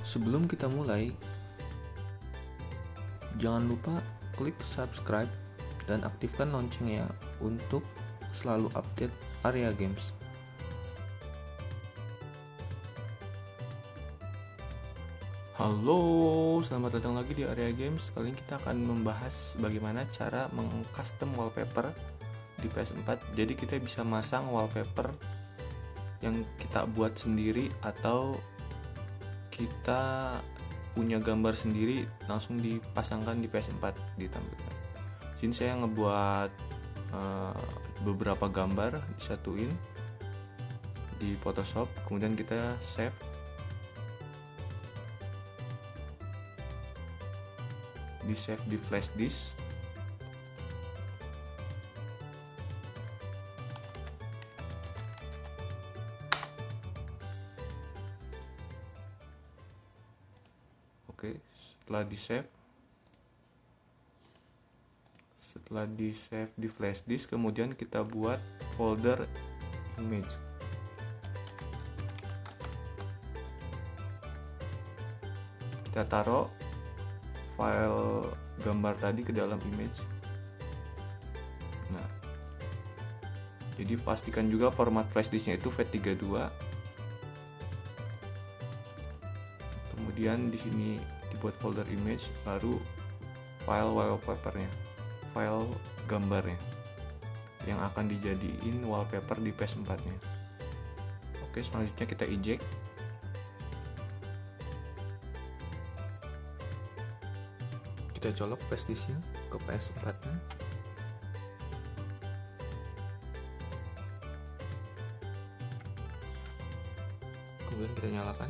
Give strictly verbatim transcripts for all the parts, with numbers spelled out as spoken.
Sebelum kita mulai, jangan lupa klik subscribe dan aktifkan loncengnya untuk selalu update Area Games. Halo, selamat datang lagi di Area Games. Kali ini kita akan membahas bagaimana cara meng-custom wallpaper di P S empat. Jadi kita bisa masang wallpaper yang kita buat sendiri atau kita punya gambar sendiri langsung dipasangkan di P S empat, ditampilkan. Sini saya ngebuat uh, beberapa gambar, disatuin di Photoshop, kemudian kita save. Di save di flash disk. Oke, setelah di save, setelah di save di flash disk, kemudian kita buat folder image. Kita taruh file gambar tadi ke dalam image. Nah, jadi pastikan juga format flash disknya itu F A T tiga puluh dua. Kemudian di sini dibuat folder image, baru file wallpapernya, file gambarnya yang akan dijadiin wallpaper di P S empat nya. Oke, selanjutnya kita eject. Kita colok flash disknya ke P S empat nya. Kemudian kita nyalakan.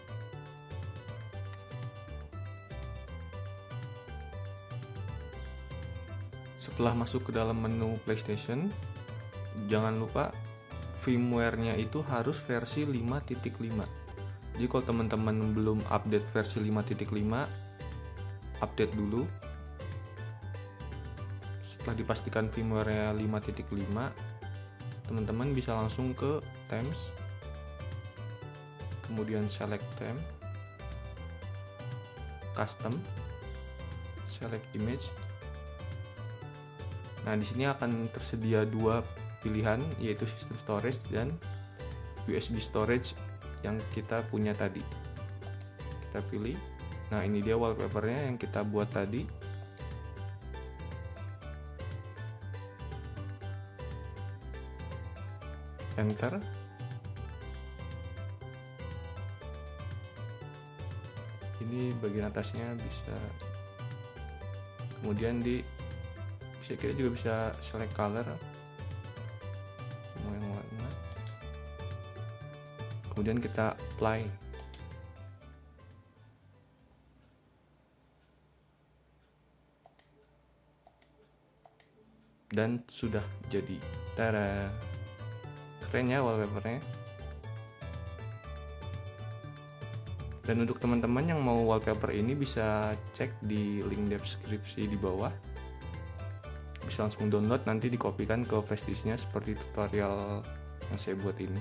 Setelah masuk ke dalam menu PlayStation, jangan lupa firmware-nya itu harus versi lima titik lima. Jadi kalau teman-teman belum update versi lima titik lima, update dulu. Setelah dipastikan firmware-nya lima titik lima, teman-teman bisa langsung ke Themes, kemudian select theme, custom, select image. Nah, di sini akan tersedia dua pilihan, yaitu system storage dan U S B storage yang kita punya tadi. Kita pilih. Nah, ini dia wallpapernya yang kita buat tadi. Enter. Ini bagian atasnya bisa. Kemudian di bisa kita juga bisa select color, mau yang warna. Kemudian kita apply. Dan sudah jadi. Tada. Keren ya wallpapernya. Dan untuk teman-teman yang mau wallpaper ini bisa cek di link deskripsi di bawah. Bisa langsung download, nanti dikopikan ke flash disknya seperti tutorial yang saya buat ini.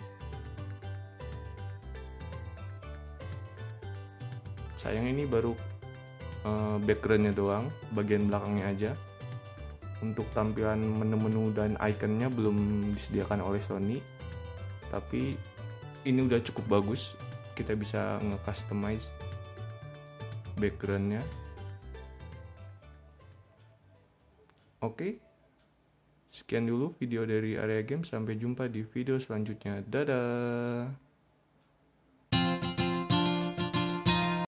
Sayang ini baru uh, backgroundnya doang, bagian belakangnya aja. Untuk tampilan menu-menu dan ikonnya belum disediakan oleh Sony, tapi ini udah cukup bagus. Kita bisa nge-customize backgroundnya. Oke, sekian dulu video dari Area Games. Sampai jumpa di video selanjutnya. Dadah.